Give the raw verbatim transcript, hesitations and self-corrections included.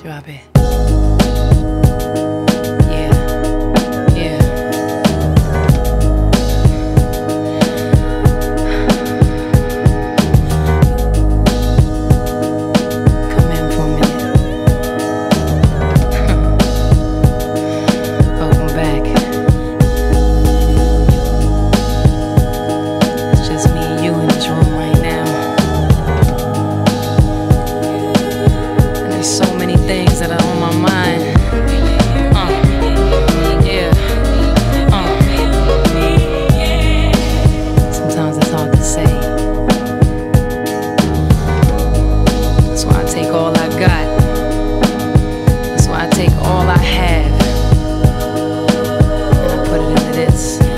Drop it. Yeah, yeah. Come in for a minute. Welcome back. It's just me and you in this room right now. And there's so many things that are on my mind. Uh, yeah. Uh. Sometimes it's hard to say. That's why I take all I got. That's why I take all I have. And I put it into this.